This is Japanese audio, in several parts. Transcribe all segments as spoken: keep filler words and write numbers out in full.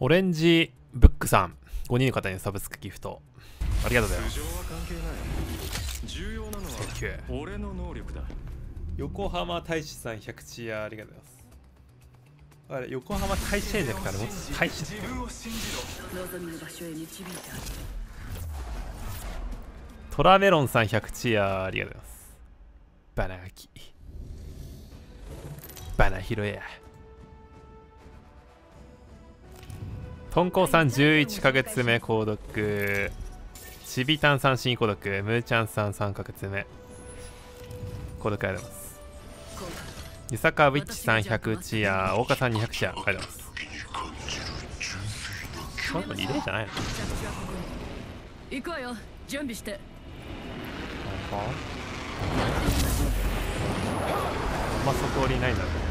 オレンジブックさん、ごにんの方にサブスクギフトありがとうございます。重要なのは俺の能力だ。横浜大使さんひゃくチアありがとうございます。あれ横浜大使じゃなくてあれも大使ですね。トラメロンさんひゃくチアありがとうございます。バナガキバナヒロやトンコウさんじゅういっかげつめ購読、ちびたんさん新購読、ムーちゃんさんさんかげつめ購読ありがとうございます。ゆさかウィッチさんひゃくチア、大岡さんにひゃくチアありがとうございます。この子リレーじゃないの？ 行くわよ、準備して。 あんまそこりないんだろう。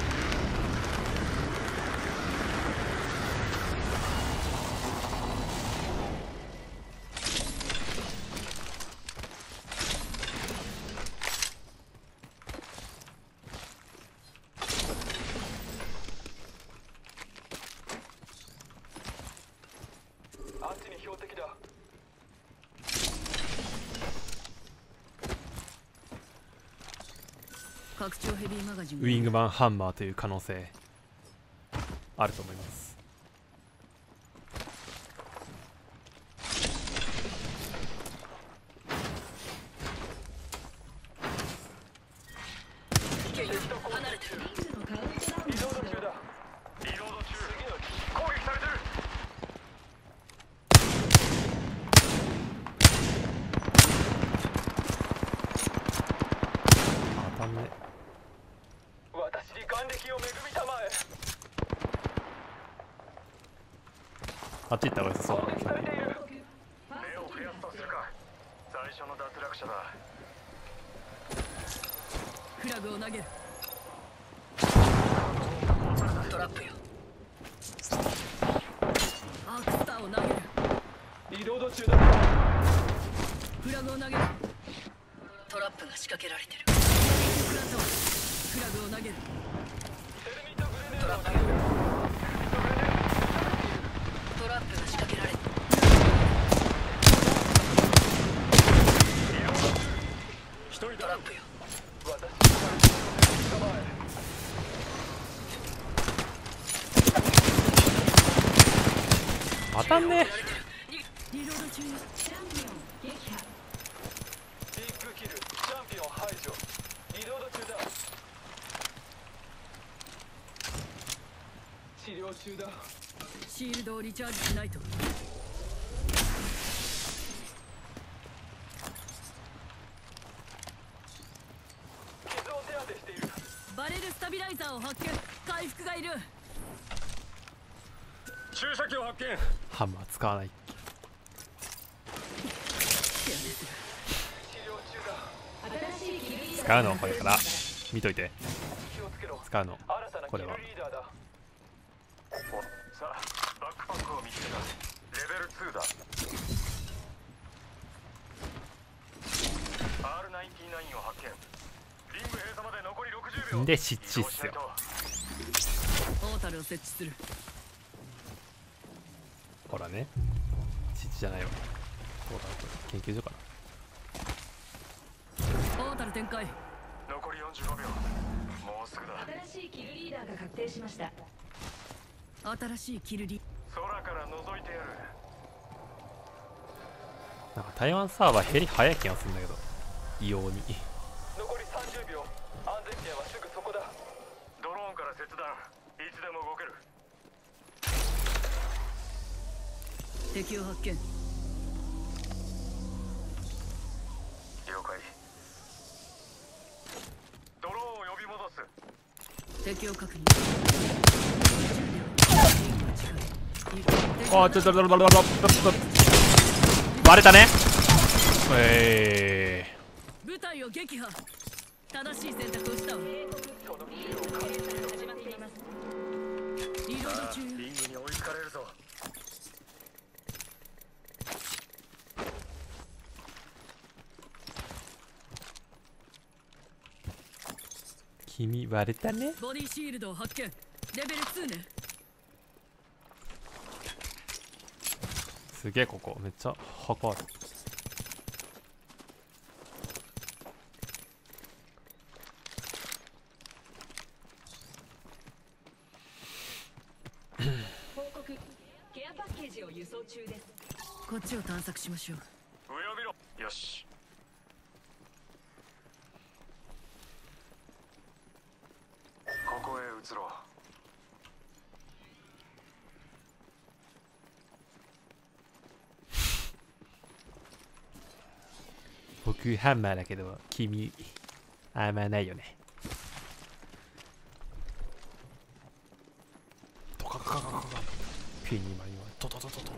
ウィングマンハンマーという可能性あると思います。あっち行った方が良さそうだな。 フラグを投げる。トラップよ。アークスターを投げる。リロード中だ。フラグを投げる。トラップが仕掛けられてる。フラットフラグを投げる。トラップよ。トラップが仕掛けられてる。一人トラップよ。 当たんね。 リロード中。チャンピオン撃破。ビッグキル、チャンピオン排除。リロード中だ。治療中だ。シールドをリチャージしないと。傷を手当てしている。バレルスタビライザーを発見。回復がいる。注射器を発見。 ハンマー使わない。使うのこれから見といて。使うのこれは。 さあバックパックを見つけた。レベルツーだ。 アールナインティナイン を発見。リング閉鎖まで残りろくじゅうびょうで失地っすよ。 ポータルを設置する。 ほらね、失地じゃないわ。ポータル研究所かな。ポータル展開。 残りよんじゅうごびょう。もうすぐだ。 新しいキルリーダーが確定しました。 新しいキルリ。 空から覗いてやる。 なんか台湾サーバー減り早い気がするんだけど、異様に。 残りさんじゅうびょう。安全圏はすぐそこだ。ドローンから切断。いつでも動ける。 敵を発見。 了解。ドローンを呼び戻す。 敵を確認。 あーちょっと割れたね。えー、部隊を撃破。正しい選択をしたわ。リロード中。 リングに追いつかれるぞ。 君割れたね。 ボディシールドを発見。レベルツーね。 すげえ、ここめっちゃ箱ある。 報告。ケアパッケージを輸送中です。 こっちを探索しましょう。 上を見ろ。よし。ここへ移ろう。 僕ハンマーだけど君アーマーないよね。トカカカカカカピンにまにはトトトトト。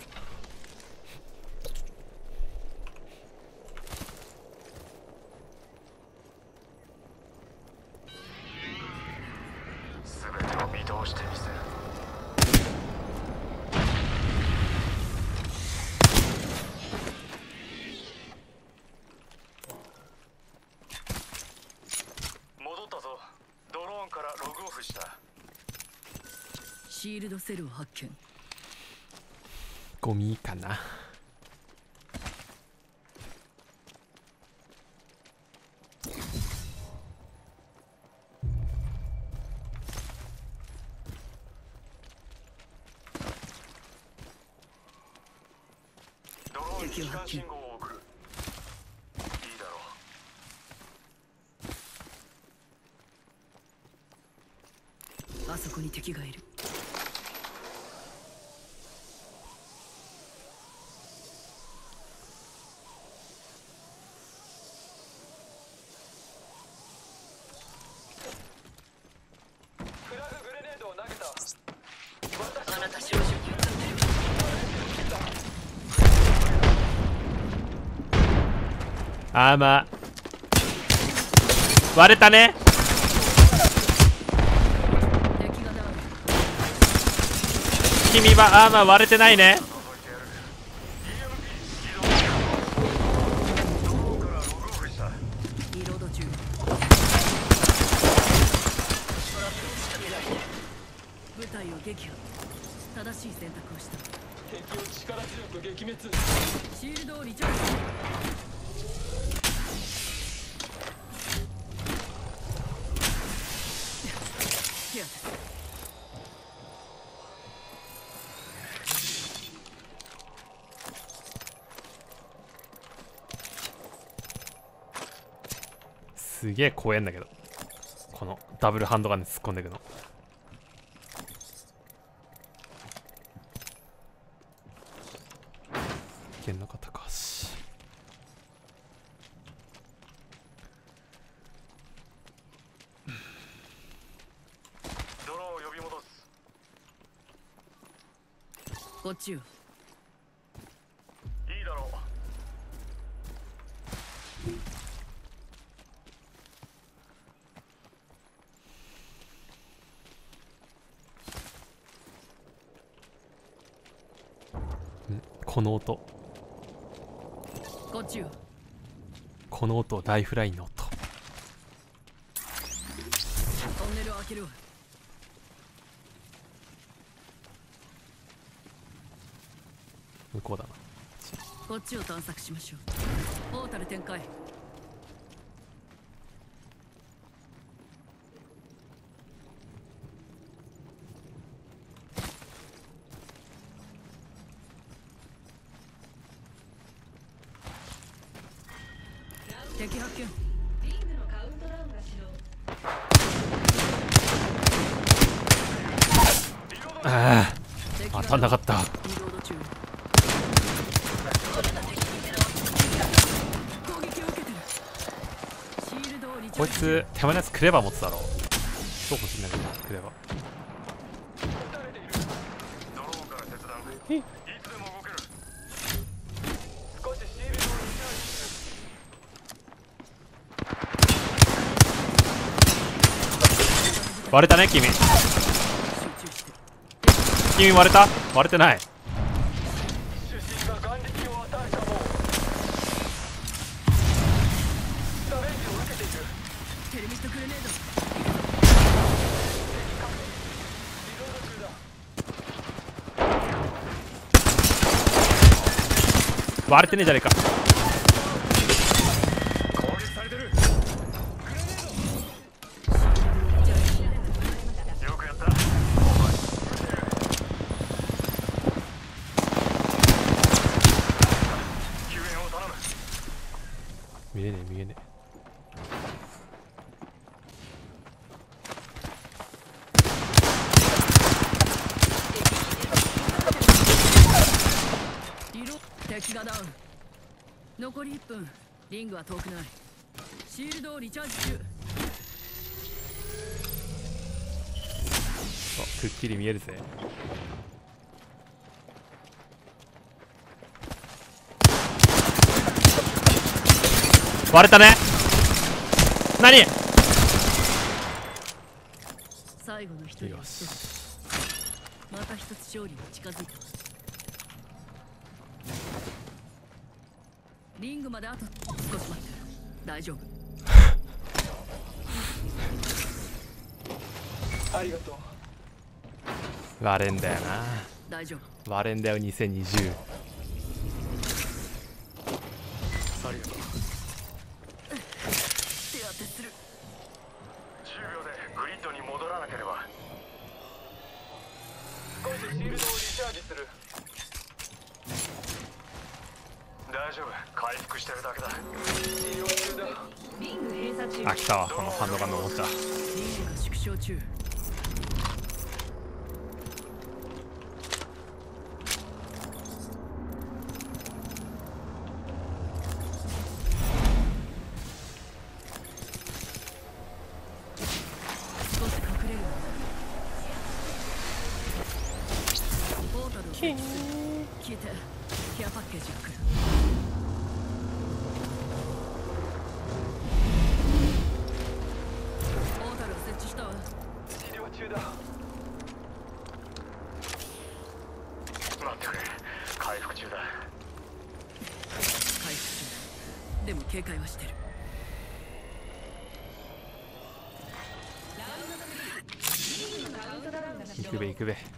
全てを見通してみせる。戻ったぞ。ドローンからログオフした。 シールドセルを発見。 ゴミかな。 ドローンに機関信号を送る。いいだろう。 あそこに敵がいる。 フラググレネードを投げた。 あなた少女に撃たれる。 アーマー割れたね。 敵がダウン。 君はアーマー割れてないね。 リロード中。部隊を撃破。正しい選択をした。 敵を力強く撃滅。 シールドをリチャージ。ケアです。 すげえ怖えんだけど、このダブルハンドガンで突っ込んでいくの。いけんのか高橋。 ドローンを呼び戻す。 こっちよ。 いいだろう。 この音、 こっちよ。 この音、ライフラインの音。 トンネルを開けるわ。 向こうだな。 こっちを探索しましょう。ポータル展開。敵発見。 リングのカウントダウンが始動。 ああ、当たんなかった。 リロード中。攻撃を受けてる。シールドをリチャージ。 こいつ手前のやつクレバー持ってたろ。そうかもしんないけどクレバー。 ドローンから切断。いつでも動ける。少しシールドをリチャージする。 割れたね君。 集中して。 君割れた？割れてない。 主審が眼力を与えたもん。ダメージを受けている。 テレミットグレネード。 リロード中だ。 割れてねえじゃねえか。見えねえ見えねえ。 敵がダウン。残りいっぷん。リングは遠くない。シールドをリチャージ中。 あ、くっきり見えるぜ。割れたね。何？ 最後の一人。 よし。 また一つ勝利に近づいた。リングまであと少し待って。大丈夫。 ありがとう。 割れんだよな。 大丈夫。 割れんだよにせんにじゅう。 ありがとう。 手当てする。 じゅうびょうでグリッドに戻らなければ。少しシールドをリチャージする。大丈夫、回復してるだけだ。 リング閉鎖中。 あ、来たわ、このハンドガンのおもちゃ。 リングが縮小中。少し隠れる。ポータルを設置する。聞いて。ケアパッケージが来る。ポータルを設置したわ。 治療中だ。待ってくれ、回復中だ。 回復中。でも警戒はしてる。 行くべ行くべ。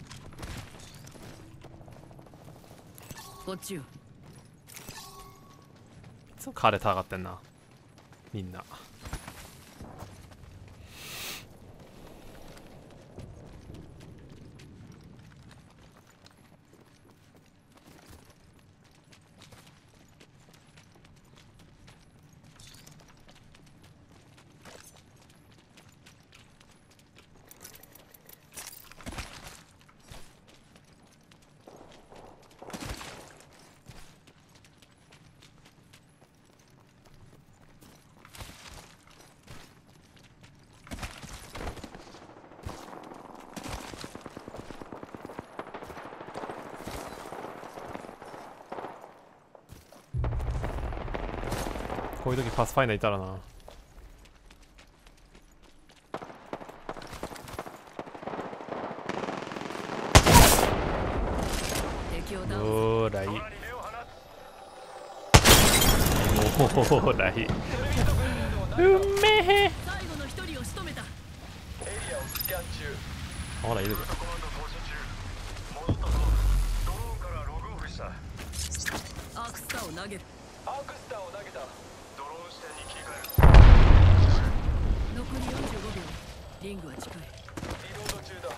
こっちよ。 いつもカーで戦ってんなみんな。こういう時パスファインダーいたらな。 敵をダウン。 オーライオーライうんめえ。 最後の一人を仕留めた。 エリアをスキャン中。 ほらいるぞ。 コマンド更新中。戻ったぞ。ドローンからログオフした。 アークスターを投げる。 アークスターを投げた。ドローン視点に切り替える。 残りよんじゅうごびょう。リングは近い。 リロード中だ。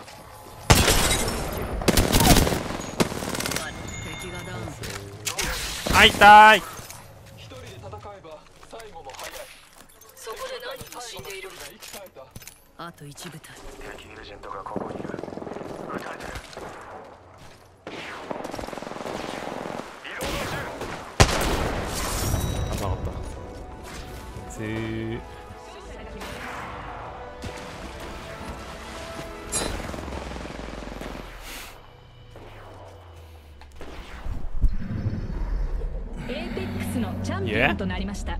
敵がダウン。 あ、痛い。 一人で戦えば最後も早い。 そこで何人も死んでいる。 生き返った。 あと一部隊。 敵エージェントがここにいる。撃たれてる。リロード中。 危なかった。ずーエーペックスのチャンピオンとなりました。